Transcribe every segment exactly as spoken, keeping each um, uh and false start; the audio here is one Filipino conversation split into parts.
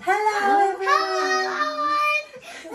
Hello everyone!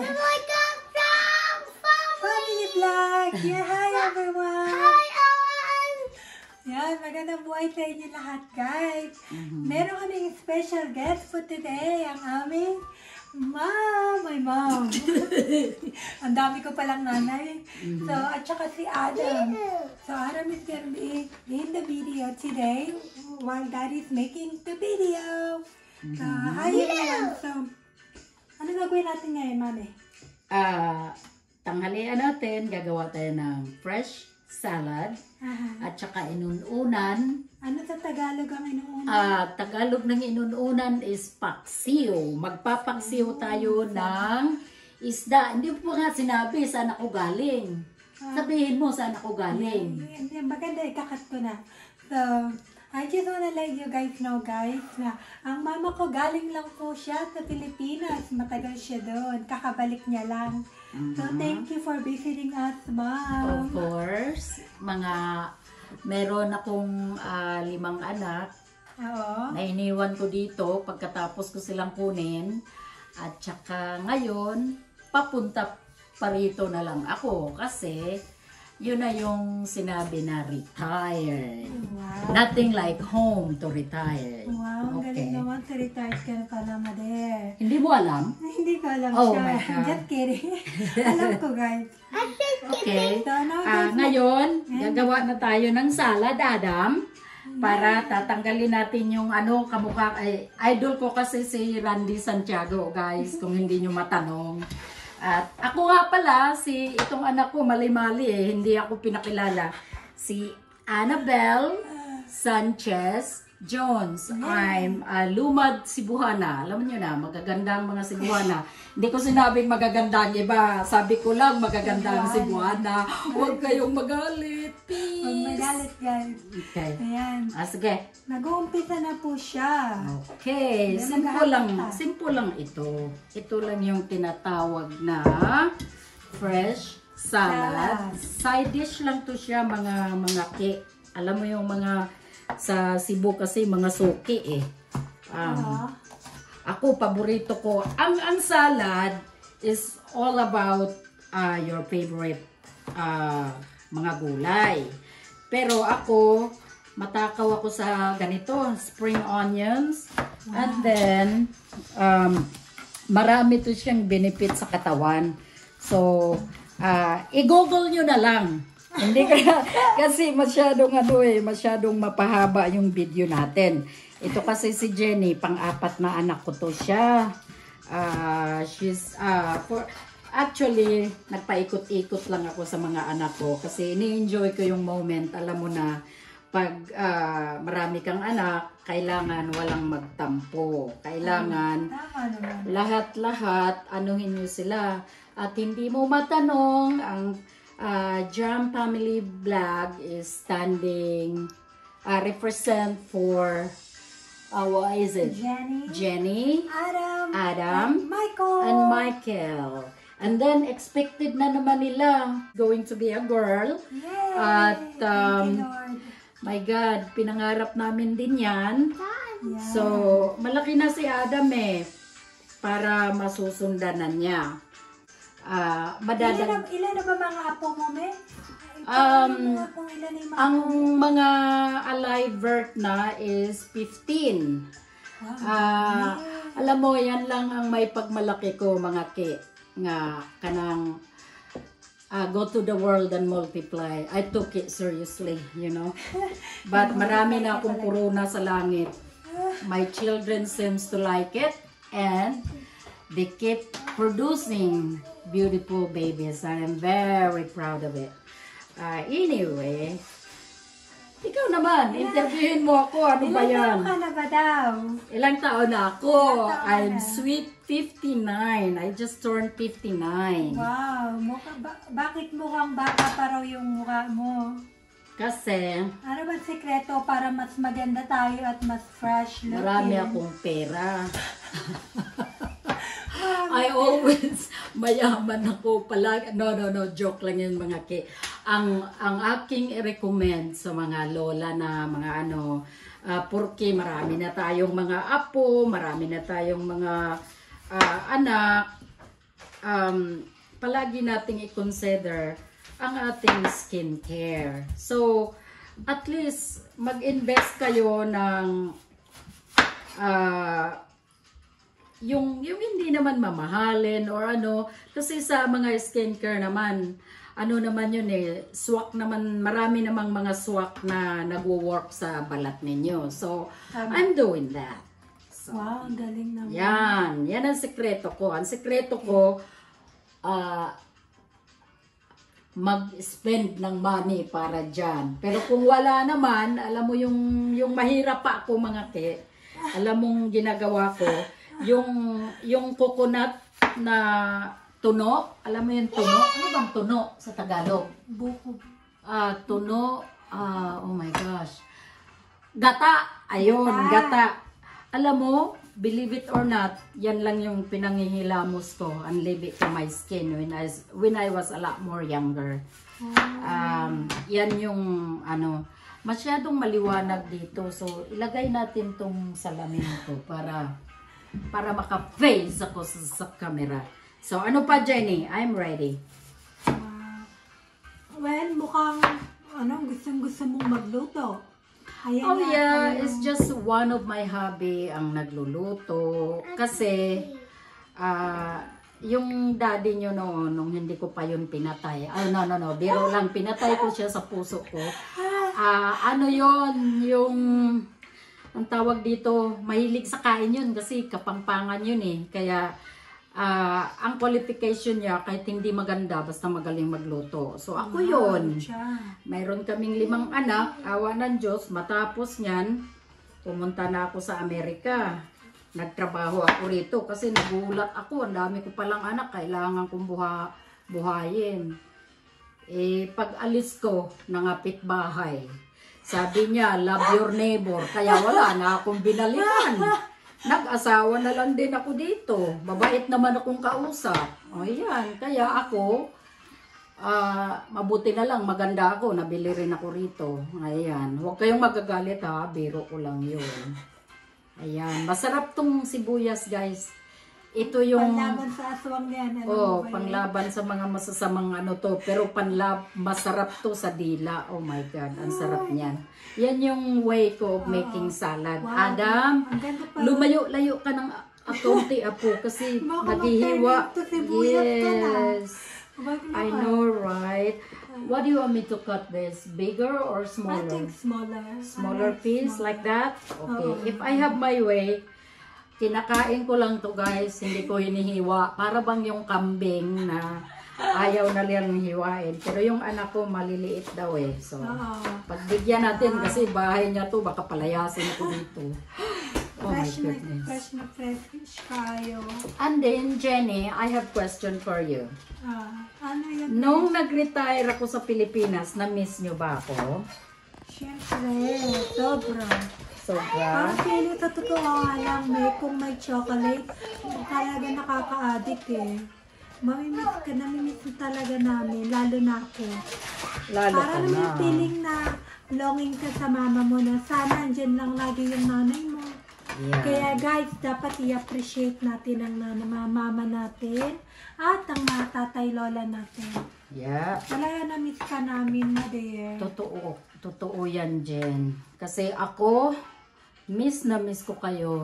People&Blog! Yeah, hi everyone! Hi all! Yan, magandang buhay sa inyo lahat guys. Mm-hmm. Meron kaming special guest for today, ang aming mom, my mom. Ang dami ko palang nanay. Mm-hmm. So, at saka si Adam. So, Adam is gonna be in the video today while Daddy's making the video. So, mm-hmm. Hi everyone. So, ano gagawin natin ngayon, mami? Ah, uh, tanghalian natin, gagawa tayo ng fresh salad. Uh-huh. At saka inununan. Ano sa Tagalog ang inuunan? Ah, uh, Tagalog ng inuunan is paksiw. Magpapaksiw tayo ng isda. Hindi po nga sinabi saan ako galing. Uh, Sabihin mo saan ako galing. Hindi, maganda, ikakat ko na. So, I just wanna let you guys know guys na ang mama ko galing lang po siya sa Pilipinas. Matagal siya doon. Kakabalik niya lang. Mm-hmm. So, thank you for visiting us, Mom. Of course. Mga, meron akong uh, limang anak. Oo. Na iniwan ko dito pagkatapos ko silang kunin. At saka ngayon, papunta pa rito na lang ako. Kasi, yun na yung sinabi na retired. Wow. Nothing like home to retire. Wow, okay. Galing naman sa retired ka na pala, Mother. Hindi mo alam? Hindi ko alam oh siya. My God. Just kidding. Alam ko, guys. Okay. So, no, uh, ngayon, gagawa na tayo ng salad, Adam. Para tatanggalin natin yung ano, kamukha. Ay, idol ko kasi si Randy Santiago, guys. Kung hindi nyo matanong. At ako nga pala, si itong anak ko, mali-mali eh, hindi ako pinakilala. Si Annabelle Jones. I'm uh, lumad Cebuana. Alam niyo na, magagandang mga Cebuana. Hindi ko sinabing magagandang iba. Sabi ko lang, magagandang Cebuana. Huwag kayong magalit, please. Huwag magalit, guys. Okay. Ayan. Ah, sige. Nag-uumpisa na po siya. Okay. Simple lang, simple lang ito. Ito lang yung tinatawag na fresh salad. Side dish lang to siya, mga mga ke. Alam mo yung mga sa Cebu kasi mga suki eh. Um, uh-huh. Ako, paborito ko. Ang ang salad is all about uh, your favorite uh, mga gulay. Pero ako, matakaw ako sa ganito, spring onions. Wow. And then, um, marami to siyang benefit sa katawan. So, uh, i-google nyo na lang. Hindi ka, kasi masyadong ano eh, masyadong mapahaba yung video natin. Ito kasi si Jenny, pang-apat na anak ko to siya. Uh, she's, uh, for, actually, nagpaikot-ikot lang ako sa mga anak ko kasi ini-enjoy ko yung moment. Alam mo na, pag uh, marami kang anak, kailangan walang magtampo. Kailangan lahat-lahat, anuhin nyo sila. At hindi mo matanong, ang Uh, Jam Family Vlog is standing, uh, represent for, uh, what is it? Jenny, Jenny, Adam, Adam, and Michael. And Michael. And then, expected na naman nila, going to be a girl. Yay! At, um, you, my God, pinangarap namin din yan. Yeah. So, malaki na si Adam eh, para masusundanan niya. Uh, ilan, na, ilan na ba mga apo mo, me? Um, ang mga alive birth na is fifteen. Wow. Uh, alam mo, yan lang ang may pagmalaki ko, mga ke, nga kanang uh, go to the world and multiply. I took it seriously, you know. But marami na akong corona sa langit. My children seems to like it and they keep producing beautiful babies. I am very proud of it. Uh, anyway, ikaw naman, interviewin mo ako. Ano ba yan? Ilang taon ka na ba daw? Ilang taon na ako? I'm sweet fifty-nine. I just turned fifty-nine. Wow. Mukha, ba bakit mukhang bata pa raw yung mukha mo? Kasi, ano ba sikreto para mas maganda tayo at mas fresh looking? Marami akong pera. I always mayaman ako palagi. No, no, no. Joke lang yun mga ki. Ang, ang aking i-recommend sa mga lola na mga ano, Uh, porque marami na tayong mga apo, marami na tayong mga uh, anak. Um, palagi nating i-consider ang ating skincare. So, at least mag-invest kayo ng uh, yung, yung hindi naman mamahalin or ano. Kasi sa mga skincare naman, ano naman yun eh, swak naman, marami namang mga swak na nagwo-work sa balat ninyo. So, um, I'm doing that. So, wow, ang galing naman. Yan, yan ang sekreto ko. Ang sekreto ko, uh, mag-spend ng money para dyan. Pero kung wala naman, alam mo yung, yung mahirap pa ako mga te, alam mong ginagawa ko, yung, yung coconut na tuno, alam mo yung tuno? Ano bang tuno sa Tagalog? Buko. Ah, uh, tuno, ah, uh, oh my gosh. Gata, ayun, gata. gata. Alam mo, believe it or not, yan lang yung pinangihilamos ko and leave it to my skin when I, when I was a lot more younger. Um, yan yung, ano, masyadong maliwanag dito. So, ilagay natin tong salamin ko para, para maka-face ako sa, sa camera. So, ano pa, Jenny? I'm ready. Uh, well, mukhang ano, gustong-gusto mong magluto. Ayan oh na, yeah, ayan. It's just one of my hobby ang nagluluto. Kasi, uh, yung daddy nyo noon, nung hindi ko pa yun pinatay. Oh, no, no, no. Biro lang, pinatay ko siya sa puso ko. Uh, ano yon yung, ang tawag dito, mahilig sa kain yun kasi kapangpangan yun eh. Kaya, Uh, ang qualification niya kahit hindi maganda basta magaling magluto. So ako yun. Mayroon kaming limang anak, awa ng Diyos. Matapos niyan, pumunta na ako sa Amerika. Nagtrabaho ako rito kasi nagulat ako. Ang dami ko palang anak, kailangan kong buha, buhayin. Eh, pag alis ko, nangapit bahay. Sabi niya, love your neighbor. Kaya wala na akong binalikan. Nag-asawa na lang din ako dito. Mabait naman akong kausap. O yan. Kaya ako, uh, mabuti na lang, maganda ako. Nabili rin ako rito. Ayan. Huwag kayong magagalit ha. Biro ko lang yun. Ayan. Masarap tong sibuyas guys. Ito yung... Panlaban sa aswang yan. Ano oh, panglaban sa mga masasamang ano to. Pero panlab, masarap to sa dila. Oh my God. Ang sarap niyan. Yan yung way ko of oh, making salad. Wow. Adam, lumayo-layo ka ng akonti apo kasi naghihiwa. Yes. I know, right? What do you want me to cut this? Bigger or smaller? I think smaller. Smaller piece smaller. Like that? Okay. Oh. If I have my way, kinakain ko lang to guys. Hindi ko hinihiwa. Para bang yung kambing na ayaw na lang hiwain. Pero yung anak ko maliliit daw eh. So, oh. pagbigyan natin kasi bahay niya to, baka palayasin ko dito. Oh fresh my goodness. Na, fresh na fresh kayo. And then, Jenny, I have question for you. Ah, ano yan? Nung nag-retire ako sa Pilipinas, na-miss nyo ba ako? Siyempre, sobra. Sobra? Parang feeling sa totoo nga lang, may, kung may chocolate, talaga nakaka-addict eh. Mamimiss ka, namimiss talaga namin, lalo na ako. Lalo para ka naman na. yung feeling na longing ka sa mama mo na sana andyan lang lagi yung nanay mo. Yeah. Kaya guys, dapat i-appreciate natin ang nanay, mama natin at ang mga tatay lola natin. Yeah. Talaga na-miss ka namin na dear. Totoo. Totoo yan, Jen. Kasi ako, miss na miss ko kayo.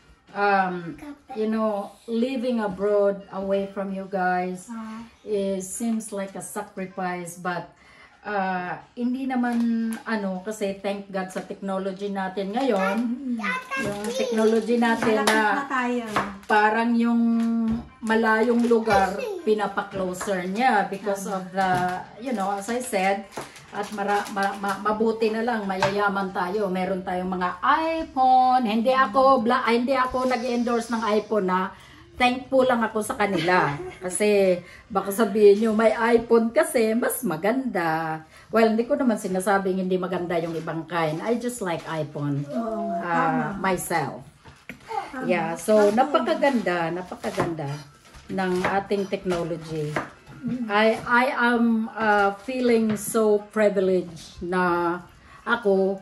Um, you know, living abroad away from you guys uh, is seems like a sacrifice, but uh, hindi naman ano, kasi thank God sa technology natin ngayon. Yung technology natin na parang yung malayong lugar pinapa-closer niya because of the, you know, as I said, at mara, ma, ma, mabuti na lang, mayayaman tayo. Meron tayong mga iPhone. Hindi ako, bla, hindi ako nag-endorse ng iPhone na. Thankful lang ako sa kanila. Kasi baka sabihin nyo, may iPhone kasi mas maganda. Well, hindi ko naman sinasabing hindi maganda yung ibang kind. I just like iPhone uh, myself. Yeah, so napakaganda, napakaganda ng ating technology. I I am uh, feeling so privileged na ako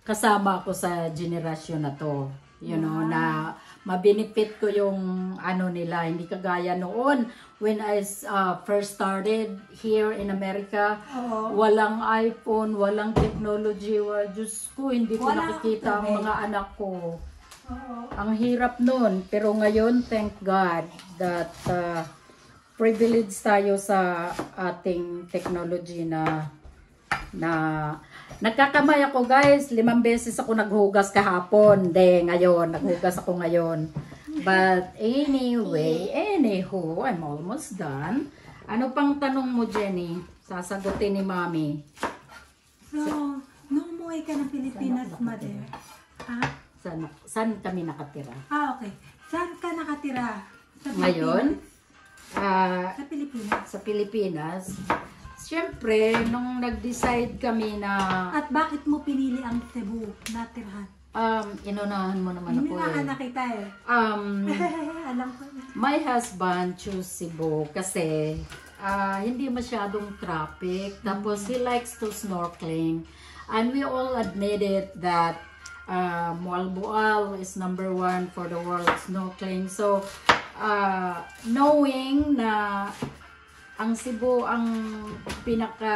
kasama ako sa generasyon na to. You know, wow. na mabenefit ko yung ano nila. Hindi kagaya noon when I uh, first started here in America. Uh-oh. Walang iPhone, walang technology. Well, Diyos ko, hindi ko Wala nakikita ang mga anak ko. Uh-oh. Ang hirap noon. Pero ngayon, thank God that uh, privileged tayo sa ating technology na na nagkakamay ako guys, limang beses ako naghugas kahapon, de ngayon naghugas ako ngayon. But anyway, anywho, I'm almost done. Ano pang tanong mo, Jenny? Sasagutin ni Mami. So, nung umuwi ka ng Pilipinas, mother, ha? Saan, saan kami nakatira? Ah, okay. Saan ka nakatira? Sa ngayon? Uh, sa Pilipinas. Sa Pilipinas. Siyempre, nung nag-decide kami na... At bakit mo pinili ang Cebu na tirhan? Um, inunahan mo naman ako eh. Inunahan na kita eh. Um, Alam ko. My husband chose Cebu kasi uh, hindi masyadong traffic. Tapos he likes to snorkeling. And we all admitted that uh, Moalboal is number one for the world snorkeling. So, uh, knowing na ang Cebu ang pinaka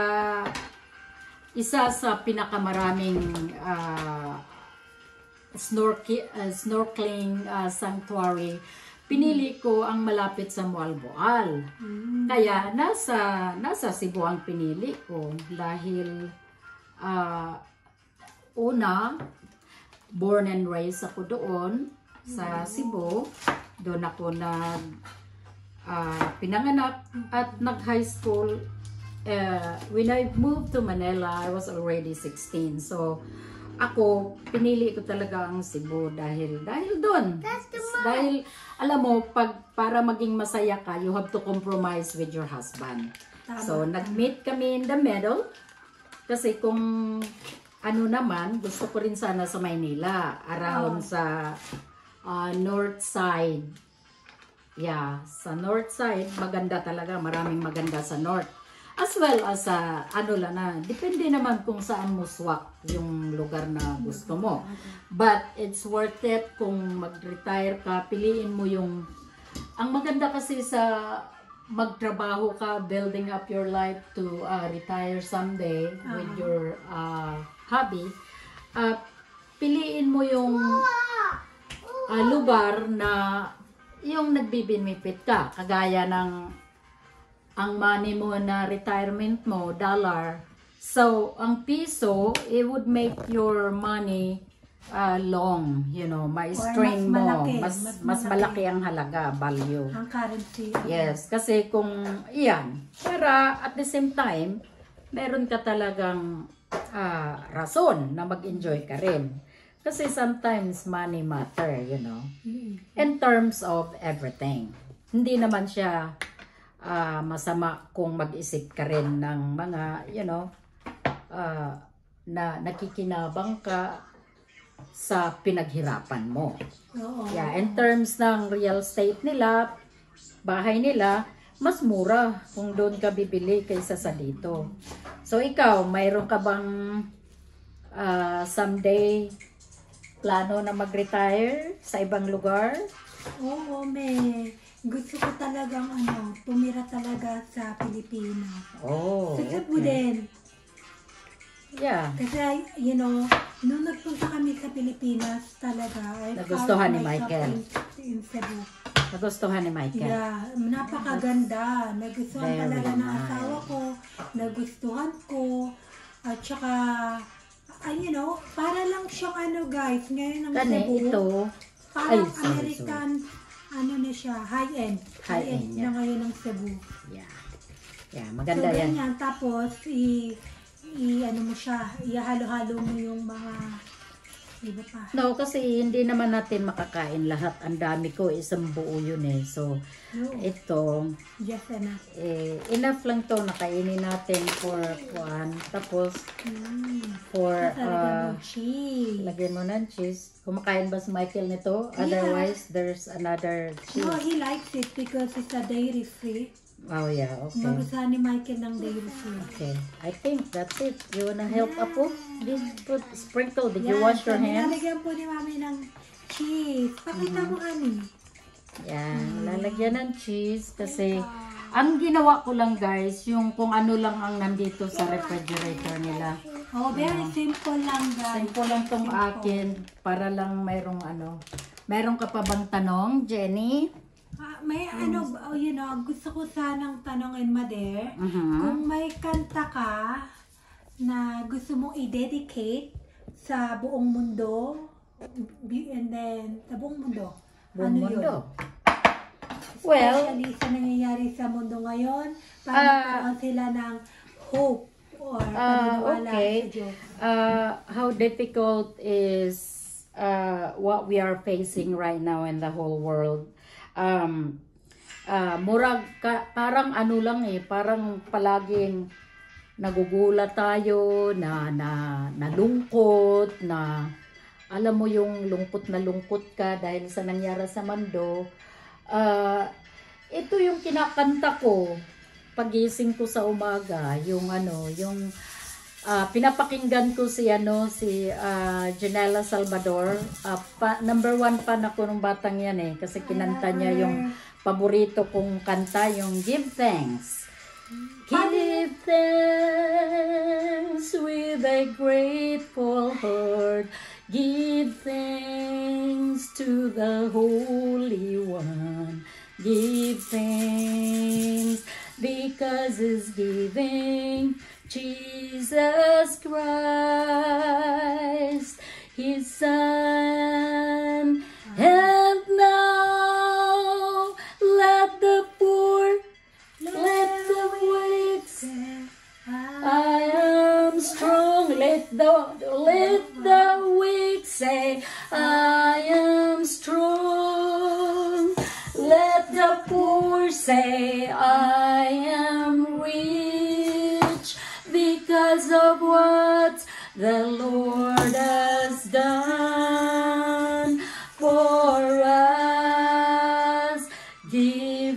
isa sa pinakamaraming uh, snorke, uh, snorkeling uh, sanctuary, pinili ko ang malapit sa Moalboal. Mm. Kaya nasa nasa Cebu ang pinili ko dahil uh, una born and raised ako doon sa Cebu. Doon ako nag Uh, pinanganak at nag-high school. Uh, when I moved to Manila, I was already sixteen. So, ako, pinili ko talaga ang Cebu dahil, dahil doon. Dahil, alam mo, pag, para maging masaya ka, you have to compromise with your husband. Tama. So, nag-meet kami in the middle. Kasi kung ano naman, gusto ko rin sana sa Maynila. Around oh. sa uh, north side. Yeah, sa north side, maganda talaga. Maraming maganda sa north. As well as sa, uh, ano lang na, depende naman kung saan mo swak yung lugar na gusto mo. But it's worth it kung mag-retire ka, piliin mo yung, ang maganda kasi sa magtrabaho ka, building up your life to uh, retire someday uh-huh. with your uh, hobby, uh, piliin mo yung uh, lugar na yung nagbibinipit ka, kagaya ng ang money mo na retirement mo, dollar. So, ang piso, it would make your money uh, long, you know, may strain mo. Malaki, mas, mas, mas malaki ang halaga, value. Ang currency. Yes, kasi kung, iyan, para at the same time, meron ka talagang uh, rason na mag-enjoy ka rin. Kasi sometimes money matter, you know, in terms of everything. Hindi naman siya uh, masama kung mag-isip ka rin ng mga, you know, uh, na nakikinabang ka sa pinaghirapan mo. Oo. Yeah, in terms ng real estate nila, bahay nila, mas mura kung doon ka bibili kaysa sa dito. So ikaw, mayroon ka bang uh, someday plano na mag-retire sa ibang lugar? Oo, may gusto ko talagang ano, tumira talaga sa Pilipinas. Oh, sa Cebu okay. din. Yeah. Kasi, you know, nung nagpunta kami sa Pilipinas talaga, I nagustuhan ni Michael. In, in Cebu. Nagustuhan ni Michael. Yeah, napakaganda. Nagustuhan talaga ng nice. asawa ko. Nagustuhan ko. At saka, ay, you know, para lang siyang ano guys, ngayon ang Kani, Cebu. ito. Parang Ay, sorry, American, sorry. ano na siya, high-end. High-end high na ngayon ng Cebu. Yeah. Yeah, maganda so, yan. Ganyan, tapos, i, i, ano mo siya, ihalo-halo mo yung mga, iba pa. No, kasi hindi naman natin makakain lahat. Ang dami ko, isang buo yun eh. So, no. ito, just enough. Eh, enough lang to nakainin natin for one. Tapos, mm. for, uh, cheese. lagyan mo ng cheese. Kumakain ba si Michael nito? Yeah. Otherwise, there's another cheese. No, he likes it because it's a dairy free. Oh, yeah, okay. Magustuhan ni Michael ng daily soup. Okay, I think that's it. You wanna help Yeah. Apo? Did put sprinkle? Did you Yan, wash your so hands? nilalagyan po ni Mami ng cheese. Pakita mo, Ani. Yan, lalagyan ng cheese kasi ang ginawa ko lang guys, yung kung ano lang ang nandito sa refrigerator nila. Oh, very simple lang, guys. Simple lang tong Simple. akin para lang mayroong ano. Mayroon ka pa bang tanong, Jenny? Ah, may ano, oh, you know, gusto ko sanang tanongin, Mother, Mhm. kung may kanta ka na gusto mong i-dedicate sa buong mundo, bi- and then, sa buong mundo, Buong ano mundo. yun? Well, Especially sa nangyayari sa mundo ngayon, para Ah, magkaroon sila ng hope or paniniwala okay. sa Diyos. Uh, how difficult is uh, what we are facing right now in the whole world. Um, uh, murag, ka, parang ano lang eh, parang palaging nagugulat tayo, na, na nalungkot, na alam mo yung lungkot na lungkot ka dahil sa nangyari sa mundo. Uh, ito yung kinakanta ko pagising ko sa umaga, yung ano, yung uh, pinapakinggan ko si ano si uh, Janela Salvador. Uh, pa, number one fan ako nung batang yan eh, kasi kinanta niya yung paborito kong kanta, yung Give Thanks. Give thanks with a grateful heart. Give thanks to the Holy One. Give thanks because He's giving Jesus Christ, His Son. And now let the poor, let the weak say, I am strong. Let the let the weak say, I am strong. Let the poor say, I am rich because of what the Lord has done for us. Give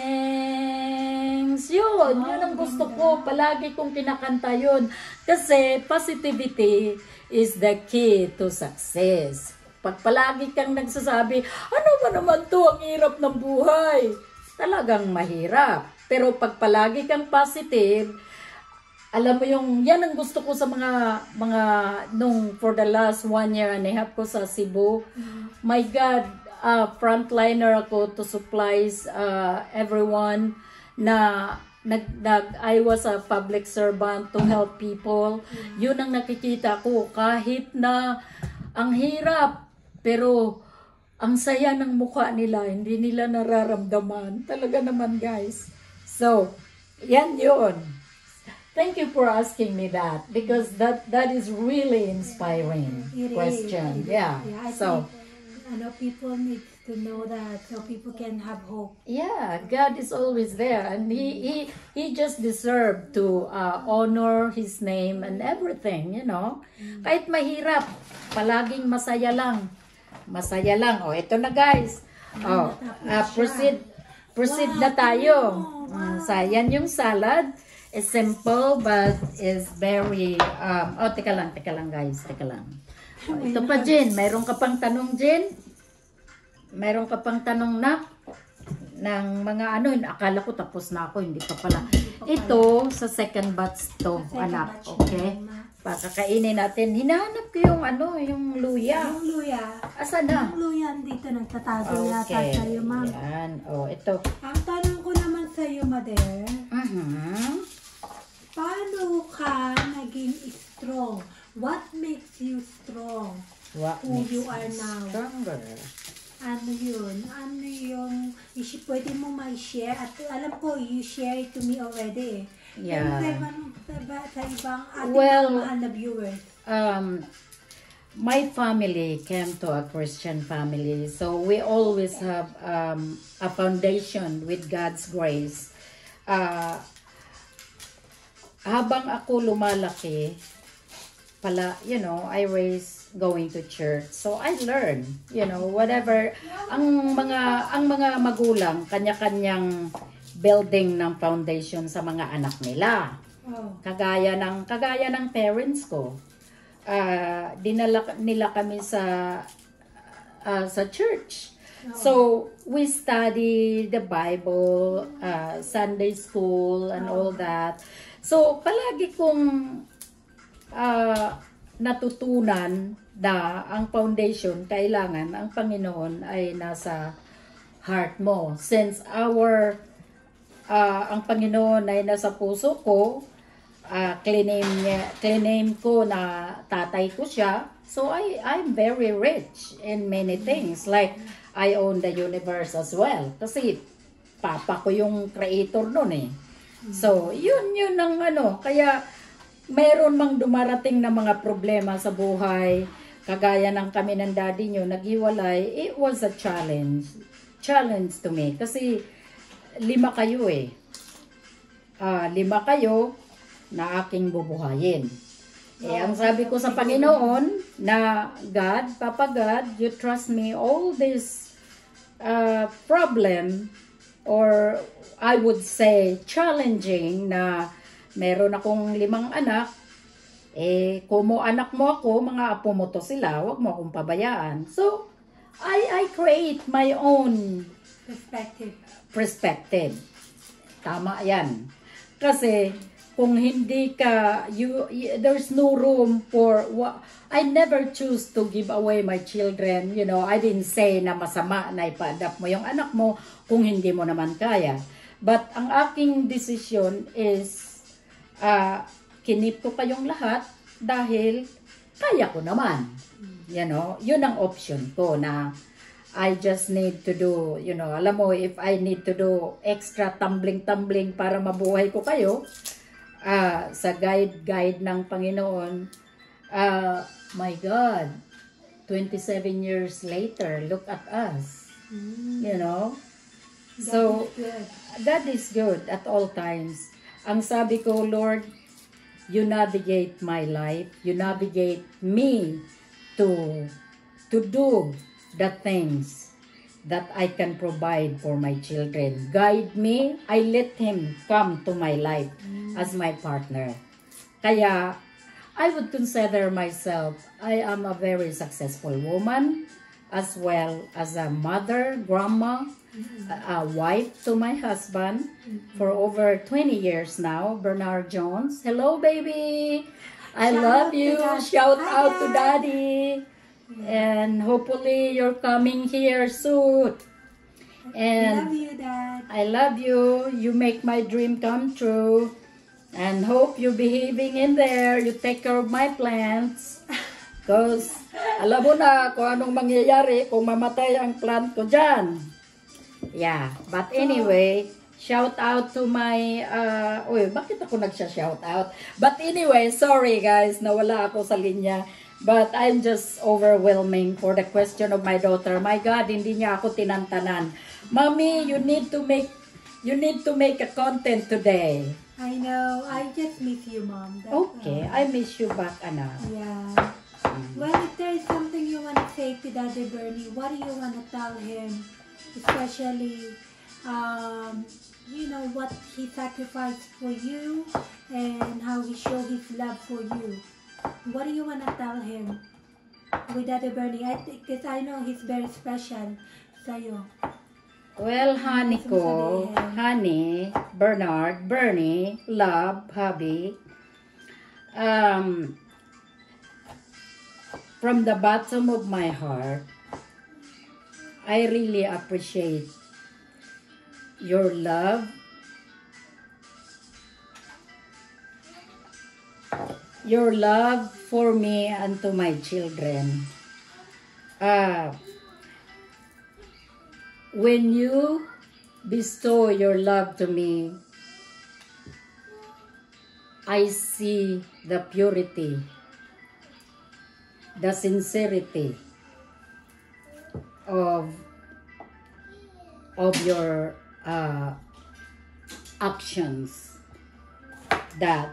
thanks. Yun, yun ang gusto ko. Palagi kong kinakanta yun. Kasi positivity is the key to success. Pag palagi kang nagsasabi, ano ba naman to, ang hirap ng buhay. Talagang mahirap. Pero pag palagi kang positive, alam mo yung, yan ang gusto ko sa mga, mga, nung for the last one year and a half ko sa Cebu. Mm-hmm. My God, uh, frontliner ako to supplies uh, everyone na nag, nag, I was a public servant to help people. Mm-hmm. Yun ang nakikita ko, kahit na ang hirap, pero ang saya ng mukha nila, hindi nila nararamdaman. Talaga naman, guys. So, yan yun. Thank you for asking me that, because that that is really inspiring It question. is. Yeah. Yeah, I So, think, I know people need to know that so people can have hope. yeah, God is always there, and he he he just deserved to uh, honor His name and everything, you know. Mm. Kahit mahirap, palaging masaya lang. Masaya lang. Oh, ito na, guys. Oh, uh, proceed proceed wow, na tayo. Wow. Mm, sayan yung salad. It's simple but is very um oh, teka lang, teka lang, guys. Teka lang. Oh, ito pa, Jen. Mayroon ka pang tanong, Jen? Mayroon ka pang tanong na ng mga ano, akala ko tapos na ako, hindi pa pala. Ito sa second batch to, anak, okay? Pakakainin natin. Hinahanap ko yung ano, yung luya. Yung luya. Asa na? Yung luya dito nagtatago yata Okay. sa'yo, ma'am. Yan. Oh, ito. Ang tanong ko naman sa'yo, Mother, Mhm. paano ka naging strong? What makes you strong? What Who makes you are now? stronger? Ano yun? Ano yung isi- pwede mo ma-share? At alam ko, you share it to me already. Yeah. Pero sa ibang, sa, sa ibang ating Well, mga mahal na viewers. Um, my family came to a Christian family, so we always have um, a foundation with God's grace. Uh, habang ako lumalaki, pala, you know, I raised going to church. So I learn, you know, whatever ang mga ang mga magulang kanya-kanyang building ng foundation sa mga anak nila. Oh. Kagaya ng kagaya ng parents ko. Uh, dinala nila kami sa uh, sa church. Oh. So we study the Bible, uh, Sunday school and oh. all that. So palagi kong uh, natutunan na ang foundation, kailangan ang Panginoon ay nasa heart mo. Since our uh, ang Panginoon ay nasa puso ko, uh, claim niya, claim ko na tatay ko siya, so I I'm very rich in many things, like I own the universe as well kasi papa ko yung creator nun eh. So yun yun ang ano, kaya mayroon mang dumarating na mga problema sa buhay, kagaya ng kami ng daddy nyo, naghiwalay, it was a challenge. Challenge to me. Kasi lima kayo eh. Uh, lima kayo na aking bubuhayin. Eh, ang sabi ko sa Panginoon na, God, Papa God, you trust me all this uh, problem, or I would say challenging, na meron akong limang anak, eh, kumo anak mo ako, mga apo mo to sila, wag mo akong pabayaan. So, I, I create my own perspective. Perspective. Tama yan. Kasi, kung hindi ka, you, you, there's no room for, I never choose to give away my children. You know, I didn't say na masama na ipa-adapt mo yung anak mo kung hindi mo naman kaya. But, ang aking decision is, Uh, kinip ko kayong lahat dahil kaya ko naman. You know, yun ang option ko na I just need to do, you know, alam mo, if I need to do extra tumbling-tumbling para mabuhay ko kayo, uh, sa guide-guide ng Panginoon, uh, my God, twenty-seven years later, look at us. Mm. You know? That so, is good. That is good at all times. Ang sabi ko, Lord, you navigate my life. You navigate me to to do the things that I can provide for my children. Guide me. I let Him come to my life mm. as my partner. Kaya, I would consider myself, I am a very successful woman, as well as a mother, grandma, a wife to my husband for over twenty years now, Bernard Jones. Hello, baby. I Shout love you. Shout Hi, out Dad. to Daddy. And hopefully you're coming here soon. And I love you, Dad. I love you. You make my dream come true. And hope you're behaving in there. You take care of my plants. Because alam mo na kung anong mangyayari kung mamatay ang plant ko dyan. Yeah, but anyway, shout out to my, uh, uy, bakit ako nagsha-shout out? But anyway, sorry guys, nawala ako sa linya. But I'm just overwhelming for the question of my daughter. My God, hindi niya ako tinantanan. Mommy, you need to make, you need to make a content today. I know, I just miss you, Mom. That's Okay, all. I miss you back, anak. Yeah. Well, if there is something you want to say to Daddy Bernie, what do you want to tell him? Especially, um, you know, what he sacrificed for you and how he showed his love for you. What do you want to tell him with Daddy Bernie? I think, because I know he's very special sa'yo. Well, honey ko, honey, Bernard, Bernie, love, hubby, um, from the bottom of my heart, I really appreciate your love, your love for me and to my children. Uh, when you bestow your love to me, I see the purity, the sincerity of of your uh, actions, that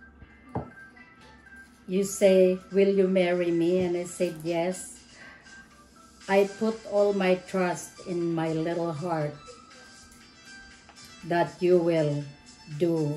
you say, will you marry me? And I said yes. I put all my trust in my little heart that you will do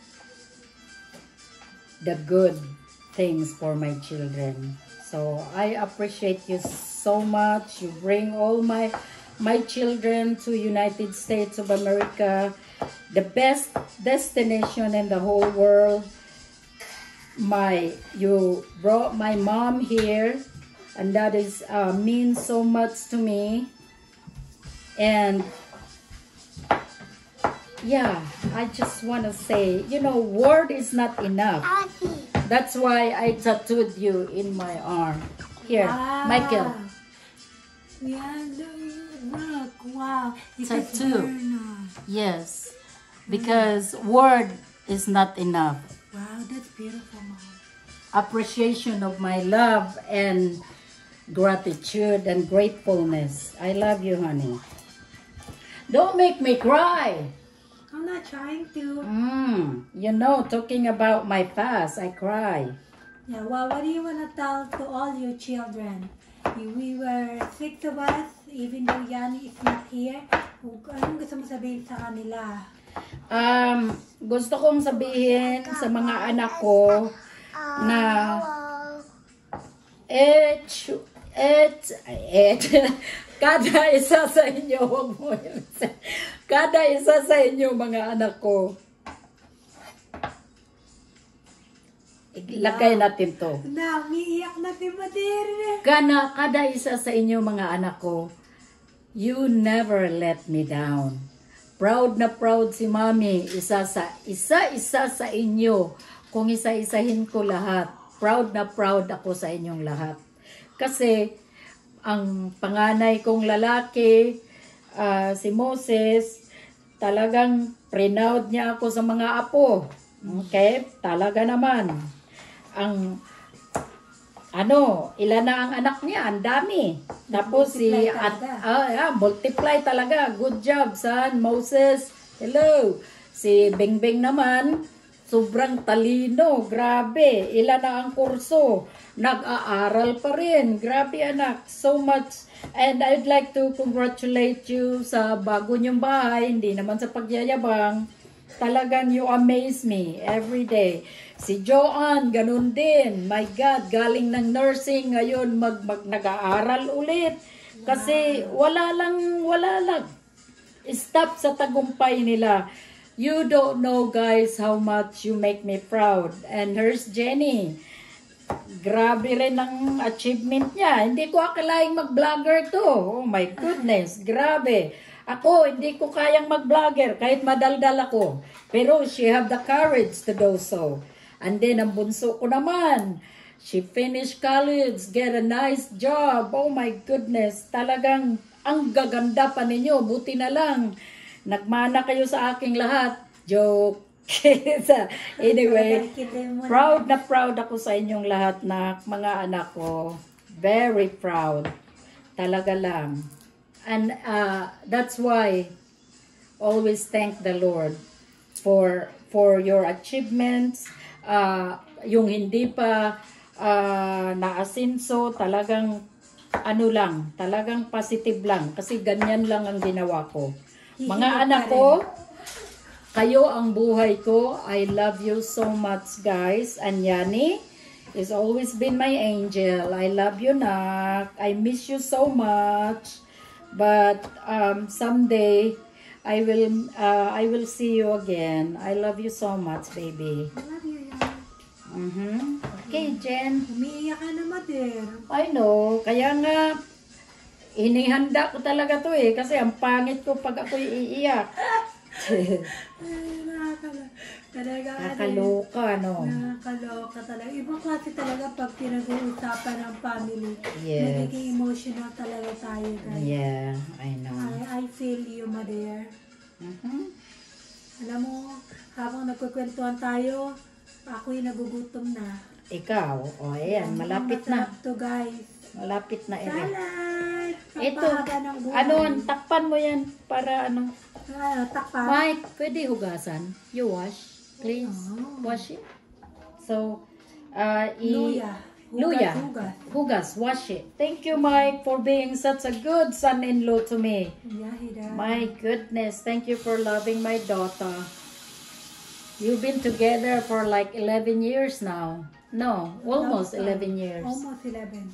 the good things for my children. So I appreciate you so much. You bring all my my children to United States of America, the best destination in the whole world. My you brought my mom here, and that is uh, means so much to me. And yeah, I just want to say, you know, word is not enough. That's why I tattooed you in my arm. Here, Wow. Michael. Yeah, look, wow. It's Tattoo. nice. Yes, because word is not enough. Wow, that's beautiful, Mom. Appreciation of my love and gratitude and gratefulness. I love you, honey. Don't make me cry. I'm not trying to. Mm, you know, talking about my past, I cry. Yeah, well, what do you want to tell to all your children? We we were six of us, even though Yanni is not here. Anong gusto mo sabihin sa kanila? Um, gusto kong sabihin sa mga anak ko na et, et, et, kada isa sa inyo, wag mo yun. Kada isa sa inyo, mga anak ko. Ilagay natin to. Na, umiiyak na si Madir. Kana, kada isa sa inyo, mga anak ko, you never let me down. Proud na proud si Mami. Isa sa, isa-isa sa inyo. Kung isa-isahin ko lahat, proud na proud ako sa inyong lahat. Kasi, ang panganay kong lalaki, uh, si Moses, talagang proud niya ako sa mga apo. Okay? Talaga naman. Ang, ano, ilan na ang anak niya? Ang dami. Tapos si, at, uh, yeah, multiply talaga. Good job, son. Moses. Hello. Si Bingbing naman, sobrang talino. Grabe. Ilan na ang kurso. Nag-aaral pa rin. Grabe, anak. So much. And I'd like to congratulate you sa bago niyong bahay. Hindi naman sa pagyayabang. Talagang you amaze me every day. Si Joanne, ganun din. My God, galing ng nursing, ngayon mag, mag nag-aaral ulit. Kasi wala lang, wala lang. Stop sa tagumpay nila. You don't know, guys, how much you make me proud. And here's Jenny. Grabe rin ang achievement niya. Hindi ko akalaing mag-vlogger to. Oh my goodness, grabe. Ako, hindi ko kayang mag-vlogger kahit madaldal ako. Pero she have the courage to do so. And then, ang bunso ko naman, she finished college, get a nice job. Oh my goodness, talagang ang gaganda pa ninyo. Buti na lang, nagmana kayo sa aking lahat. Joke. Anyway, proud na proud ako sa inyong lahat na mga anak ko. Very proud. Talaga lang. And uh, that's why always thank the Lord for for your achievements. Uh, yung hindi pa uh, naasinso, talagang ano lang, talagang positive lang. Kasi ganyan lang ang ginawa ko. Mga anak ko, kayo ang buhay ko. I love you so much, guys. And Yani has always been my angel. I love you, Nak. I miss you so much. But um, someday, I will uh, I will see you again. I love you so much, baby. I love you, Yan. Mm-hmm. Okay, Jen. Umiiyak ka na, Madir. I know. Kaya nga, inihanda ko talaga to eh. Kasi ang pangit ko pag ako'y iiyak. Ay, nakakala. Talaga, Nakaloka, no? Nakakaloka talaga. Ibang klase talaga pag pinag-uusapan ng family. Yes. Magiging emotional talaga tayo, guys. Yeah, I know. I, I feel you, Madir. Mm-hmm. Alam mo, habang nagkukwentuhan tayo, ako'y nagugutom na. Ikaw, o oh, ayan, malapit na. Masarap to, guys. Malapit na ito. Salad! Ito, Pampahaba ng buhay. ano, takpan mo yan para ano. Ah, takpan. Mike, pwede hugasan. You wash, please. Oh. Wash it. So, uh, i... Luya. Luya. Hugas. Hugas. Wash it. Thank you, Mike, for being such a good son-in-law to me. Yeah, he does. My goodness. Thank you for loving my daughter. You've been together for like eleven years now. No, almost Long time. eleven years. Almost eleven.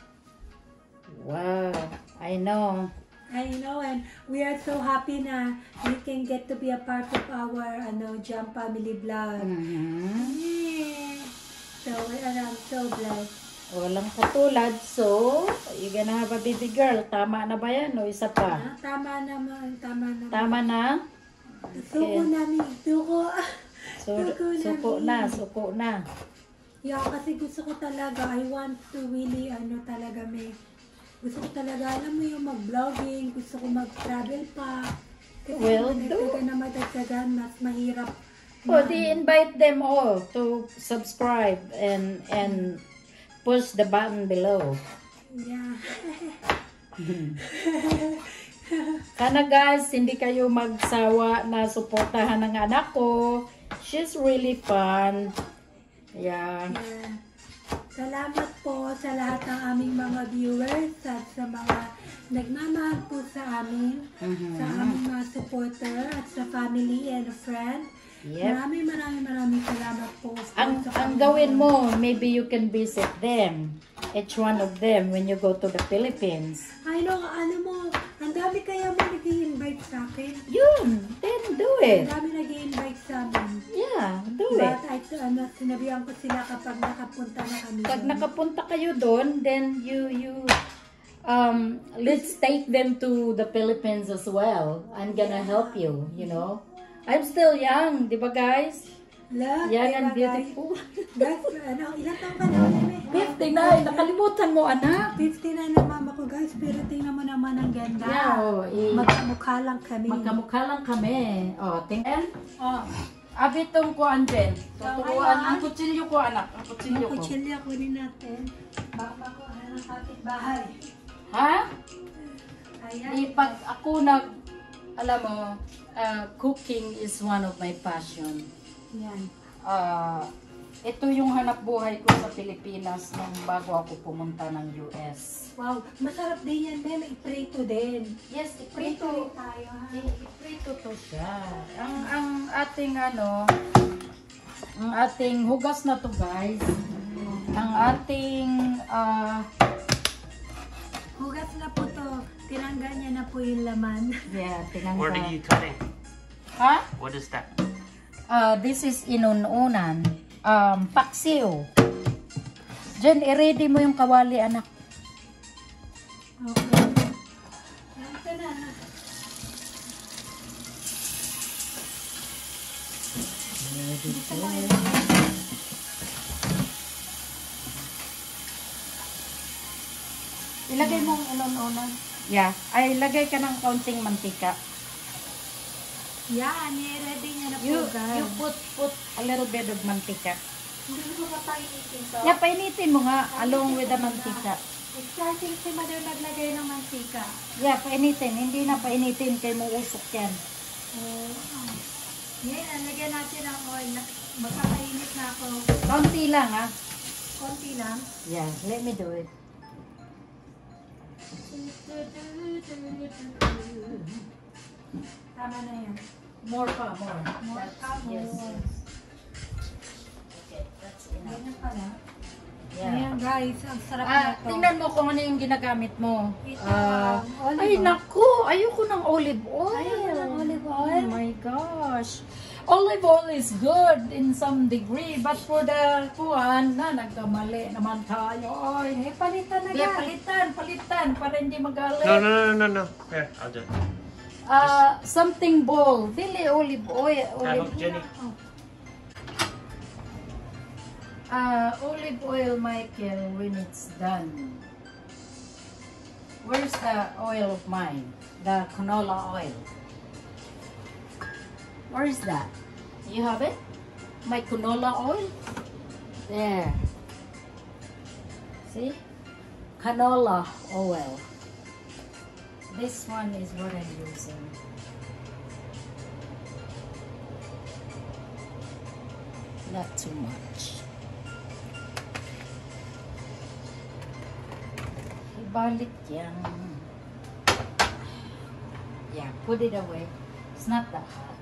Wow. I know. I know, and we are so happy na we can get to be a part of our ano, Jam Family Vlog. Mm-hmm. Yeah. So, and I'm so blessed. Walang katulad. So, you gonna have a baby girl. Tama na ba yan? O isa pa? Ah, tama naman, tama naman. Tama na? Suko namin, suko. So, Suko suko namin. na, suko na. Yeah, kasi gusto ko talaga, I want to really, ano talaga, may, gusto ko talaga, alam mo yung mag-vlogging, gusto ko mag-travel pa. Kasi Well, kung do. nagtaga na madagdagan, mas mahirap. O, di invite them all to subscribe and and push the button below. Yeah. Sana guys, hindi kayo magsawa na suportahan ng anak ko. She's really fun. Yeah. Yeah. Salamat po sa lahat ng aming mga viewers at sa mga nagmamahal po sa amin, Mhm. sa aming mga supporter at sa family and friend. Yep. Maraming maraming maraming salamat po. Ang, sa ang aming gawin mga- mo, maybe you can visit them. Each one of them when you go to the Philippines. I know, ano mo, ang dami kaya mo nag-i-invite sa akin. Yun, then do Ang it. dami nag-i-invite sa amin. Yeah, do it. But I, ano, sinabihan ko sila kapag nakapunta na kami. Pag doon. nakapunta kayo doon, then you, you, um, let's take them to the Philippines as well. I'm gonna help you, you know. I'm still young, di ba guys? Love, Young and diba, beautiful. Guys, guys, ano, ilang taong ka na? fifty-nine, nakalimutan mo anak. fifty-nine na mama ko guys, pero tingnan mo naman ang ganda. Yeah, oh, eh, Magkamukha lang kami. magkamukha lang kami. Oh, tingnan. Oh, Abitong ko andyan. Tuturuan ngayon, ang kutsilyo ko anak. Ang ang kutsilyo ko. kutsilya kunin natin. Baka makuha ng kapitbahay. Ha? Ayan. Di pag ako nag, alam mo, uh, cooking is one of my passion. Yan. Uh, ito yung hanap buhay ko sa Pilipinas nung bago ako pumunta ng U S. Wow, masarap din yan, Mem. Iprito din. Yes, Iprito iprito. rin tayo, ha? Iprito to siya. Ang, ang ating ano, ang ating hugas na to guys. Ang ating, uh, Hugas na po to. Tinanggal niya na po yung laman. yeah, Where tinanggal. did you cut it? Ha? What is that? Uh, this is inununan. Um, paksiw. Jen, i-ready mo yung kawali, anak. Okay. Yan ka na. Dito mo yun. Ilagay mo ang inununan. Yeah. Ay, ilagay ka ng kaunting mantika. Yan, i-ready niya na po, You, guys. you put, put a little bit of mantika. Hindi ko papainitin to. Yeah, painitin mo nga along with the mantika. Starting si Mother naglagay ng mantika. Yeah, painitin. Hindi na painitin kay mo usok yan. Oh. Yan, lagyan natin ng oil. Magkakainit na ako. Kaunti lang, ha? Konti lang. Yeah, let me do it. Tama na yan. More pa, more. More pa, Yes, more. yes. Okay, that's enough. Ganyan pala. Yeah. Ayan guys, ang sarap Ah, na to. tingnan mo kung ano yung ginagamit mo. Ito, Ah, um, olive ay, oil. naku! Ayoko ng olive oil. Ayaw mo ng olive oil? Oh my gosh. Olive oil is good in some degree, but for the kuhan, na, nagkamali naman tayo. Ay, Eh, palitan na yeah, guys. palitan, palitan, para hindi magalit. No, no, no, no, no. Here, I'll do it. Ah, something bowl. Dili olive oil. Have Olive, a Jenny. ah, olive oil, Michael, when it's done. Where's the oil of mine? The canola oil. Where is that? You have it? My canola oil? There. See? Canola oil. This one is what I'm using. Not too much. balik yan. Yeah, put it away. It's not that hot.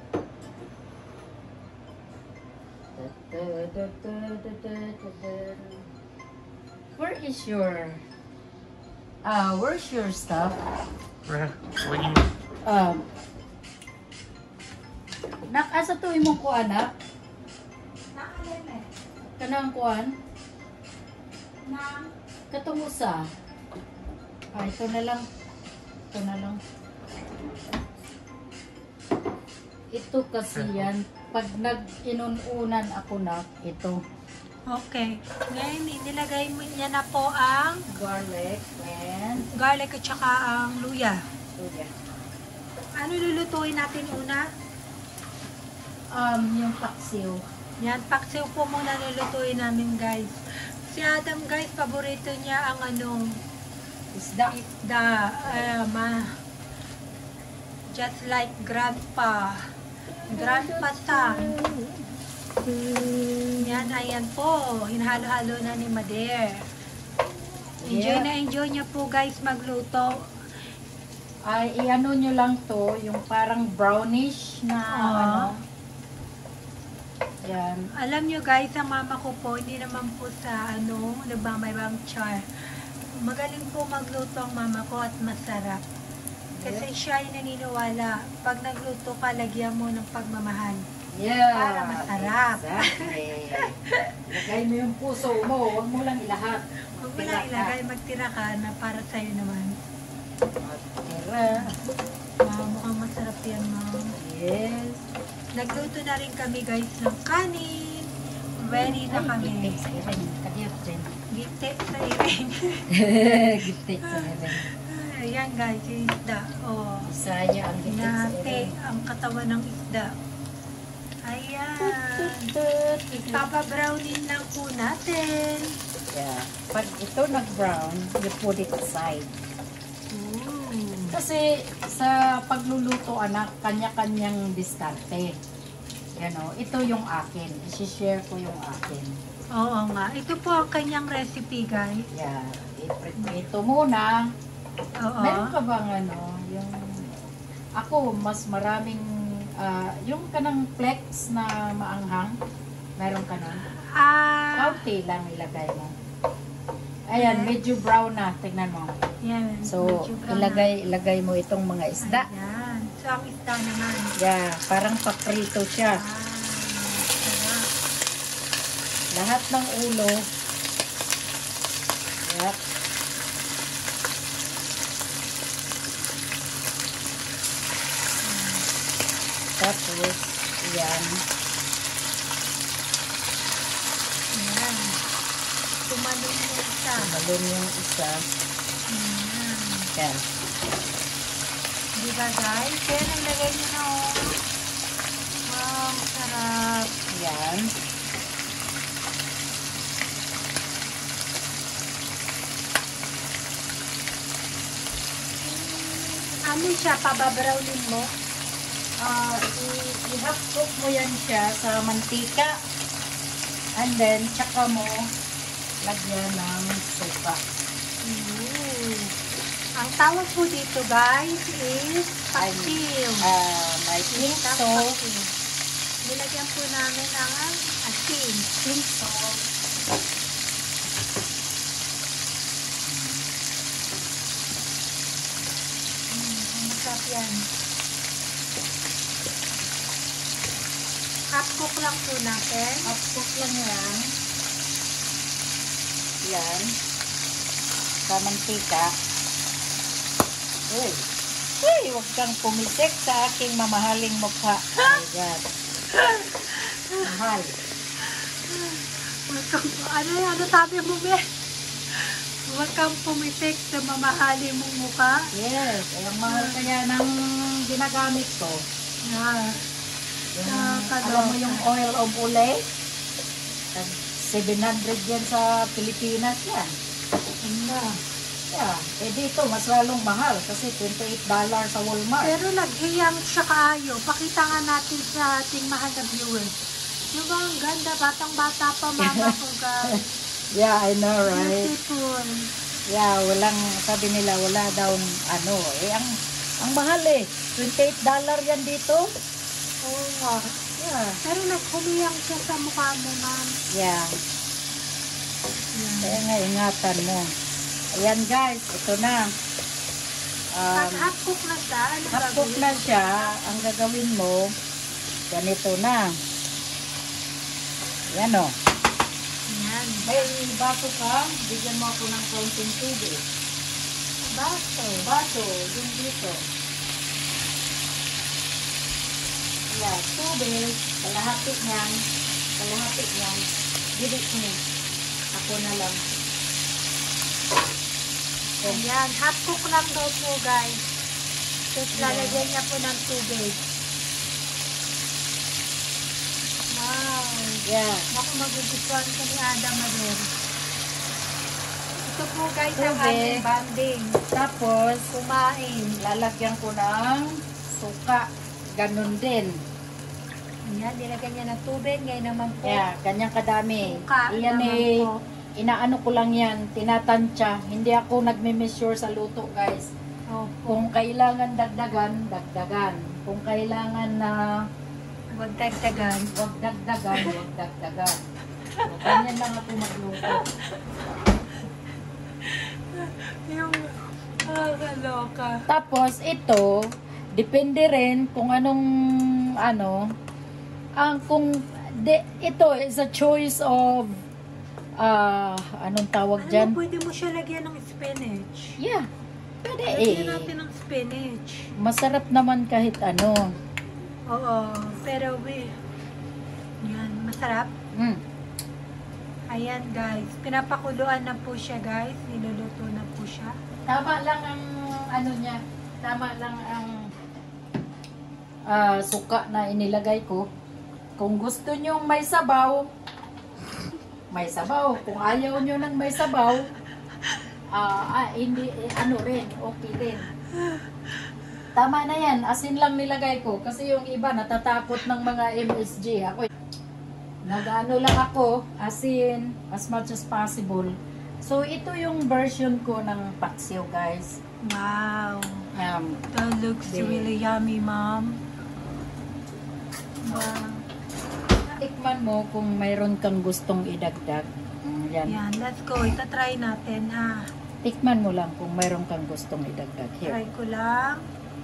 Where is your uh where's your stuff? Where? What do you Um Nak asa to imong kuan na? Naalim eh. Kanang kuan? Nang. Katong usa. Ah, ito na lang. Ito na lang. Ito kasi yan. Pag nag-inununan ako na, ito. Okay. Ngayon, nilagay mo niya na po ang Garlic and garlic at saka ang luya. luya. Ano lulutuin natin una? Um, yung paksiw. Yan, paksiw po muna lulutuin namin, guys. Si Adam, guys, paborito niya ang anong Isda. isda. Uh, ma, just like grandpa. Grandpa Sam. Yan, ayan po. Hinahalo-halo na ni Mader. Enjoy Yeah. na enjoy niya po, guys, magluto. Ay, i-ano nyo lang to, yung parang brownish na Oo. ano. Yan. Alam nyo, guys, ang mama ko po, hindi naman po sa ano, nagmamayabang char. Magaling po magluto ang mama ko at masarap. Kasi siya ay naniniwala, pag nagluto ka, lagyan mo ng pagmamahal. Yeah. Para masarap. Exactly. Lagay mo yung puso mo, huwag mo lang ilahat. Huwag mo lang ilagay, magtira ka na para sa'yo naman. Tira. Wow, mukhang masarap yan, ma'am. Yes. Nagluto na rin kami, guys, ng kanin. Ready na kami. Gitik sa irin. Kadiyot din. Gite sa iring. Gitik sa irin. Ayan, guys, yung isda. Oh. Isaya ang gitik sa Hinahati irin. ang katawan ng isda. Ayan. Ipapabrownin lang po natin. Yeah. Pag ito nag-brown, you put it aside. Ooh. Kasi sa pagluluto, anak, kanya-kanyang diskarte. Yan o, ito yung akin. I-share ko yung akin. Oo nga. Ito po ang kanyang recipe, guys. Yeah. I-prito muna. Oo. Meron ka bang ano, yung... Ako, mas maraming... ah, yung kanang flex na maanghang. Meron ka na? Ah, Kaunti lang ilagay mo. Ayan, medyo brown na. Tignan mo. yan. So, Medyo brown ilagay, ilagay mo itong mga na. isda. Ayan. So, ang isda naman. Yeah, parang paprito siya. Ah, sarap. Lahat ng ulo. Yep. Tapos, yan. Ayan. Tumalon yung isa. Malun yung isa. Ayan. Yan. Di ba, guys? Kaya naglagay nyo na, oh. Wow, sarap. Yan. Ano siya, pababrownin mo? Ah, i- i-half cook mo yan siya sa mantika. And then, tsaka mo lagyan ng suka. Ooh. Ang tawag po dito, guys, is paksiw. Ah, may pink Isang salt. paksiw. Nilagyan po namin ang asin. Pink salt. Mm, ang masarap yan. Half cook lang po natin. Half cook lang yan. Yan. Sa mantika. Uy. Uy, huwag kang pumitik sa aking mamahaling mukha. Oh my God. Mahal. Huwag kang, ano, ano sabi mo, be? Huwag kang pumitik sa mamahali mong mukha. Yes. Ay, ang mahal kaya ng ginagamit ko. Yeah. Yung, Nakakaloka. alam mo yung oil of ule? seven hundred yan sa Pilipinas yan. Ano? Yeah. Eh dito, mas lalong mahal kasi twenty-eight dollars sa Walmart. Pero naghiyang siya kaayo. Pakita nga natin sa ating mahal na viewers. Diba, ang ganda. Batang-bata pa, mama ko, guys. Yeah, I know, right? Beautiful. Yeah, walang, sabi nila, wala daw, ano, eh, ang, ang mahal eh. twenty-eight dollars yan dito. Oo nga. Yeah. Pero naghumiyang siya sa mukha mo, ma'am. Yeah. Yan. Kaya nga, ingatan mo. Ayan guys, ito na. Pag Um, half cook na siya, ano half cook gagawin na mo? siya, ang gagawin mo, ganito na. Yan o. Yan. May baso ka, bigyan mo ako ng konting tubig. Baso. Baso, yung dito. Yan, tubig, kalahati niyan, kalahati niyan, dili mo. Ako na lang. Ayan, half cook lang daw po, guys. Tapos Yeah. lalagyan niya po ng tubig. Wow. Yeah. Naku, magugustuhan ko ni Adam Mader. Ito po, guys, ang Tubig. aming banding. Tapos, Kumain. lalagyan ko ng suka. Ganun din. Ayan, nilagyan niya ng tubig. Ngayon naman po. Yeah, ganyang kadami. Suka Iyan naman eh, po. inaano ko lang yan, tinatansya. Hindi ako nagme-measure sa luto, guys. Opo. Kung kailangan dagdagan, dagdagan. Kung kailangan na Huwag dagdagan. wag dagdagan, wag dagdagan. So, ganyan lang ako magluto. Yung nakakaloka. Tapos, ito, depende rin kung anong, ano, ang kung, de, ito is a choice of, ah, anong tawag Ano, dyan? pwede mo siya lagyan ng spinach. Yeah, pwede Lagyan eh. natin ng spinach. Masarap naman kahit ano. Oo, pero we, yan, masarap. Mm. Ayan guys, pinapakuluan na po siya guys, niluluto na po siya. Tama lang ang, ano niya, tama lang ang ah, suka na inilagay ko. Kung gusto nyo may sabaw, may sabaw. Kung ayaw nyo ng may sabaw, ah, ah, hindi, eh, ano rin, okay rin. Tama na yan, asin lang nilagay ko. Kasi yung iba natatapot ng mga M S G. Ako, nag-ano lang ako, asin, as much as possible. So, ito yung version ko ng paksiw, guys. Wow, Um, that looks Di- really yummy, mom. Wow. tikman mo kung mayroon kang gustong idagdag. Mm, yan. Yan, let's go. Ito try natin ha. Tikman mo lang kung mayroon kang gustong idagdag. Here. Try ko lang.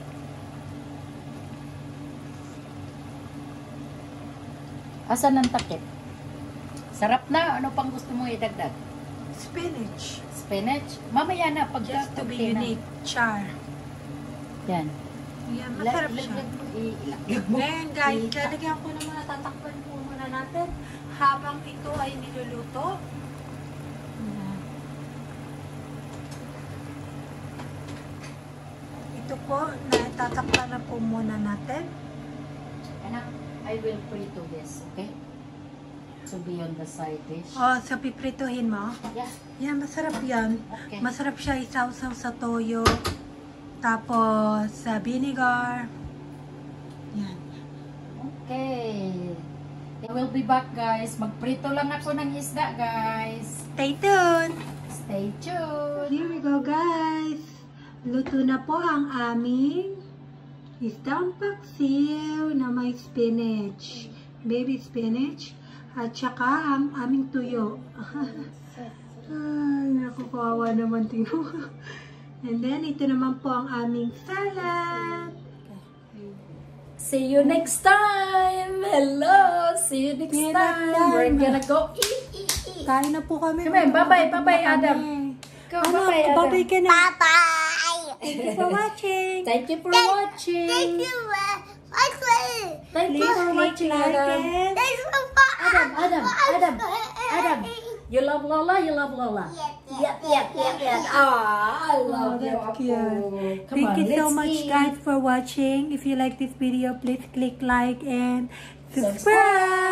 Asan ang takip? Sarap na. Ano pang gusto mong idagdag? Spinach. Spinach? Mamaya na. Pag Just to be pagka- unique. Char. Yan. Yan, masarap La- siya. lagyan mo, i- ilagyan mo. Ngayon guys, I- lalagyan ko na muna, tatakpan po muna natin habang ito ay niluluto. Ayan. Ito po, natatakpan na po muna natin. Anak, I will prito this, okay? To be on the side dish. O, so piprituhin mo. Yeah. Yan, masarap yan. Okay. Masarap siya isaw-saw sa toyo. Tapos, sa vinegar. Yan. Okay. I will be back, guys. Magprito lang ako ng isda, guys. Stay tuned! Stay tuned. Here we go, guys. Luto na po ang aming isdang paksiw na may spinach. Baby spinach. At saka ang aming tuyo. Ay, nakukawa naman tuyo. And then, ito naman po ang aming salad. See you next time. Hello. See you next See you time. next time. We're gonna go eat, eat, eat. Kain na po kami. Come on, bye-bye, Gutom bye-bye, na kami. Adam. Go, Ano, bye-bye, Adam. bye-bye ka na. Bye-bye. Thank you for watching. Thank you for watching. Thank you for watching. Thank you Please for click watching, like Adam. and Thanks for Adam, Adam, Adam, Adam. You love Lola? You love Lola? Yep, yep, yep, yep. Ah, I love Oh, you. that's cute. Come Thank on, you so let's much eat. guys for watching. If you like this video, please click like and subscribe.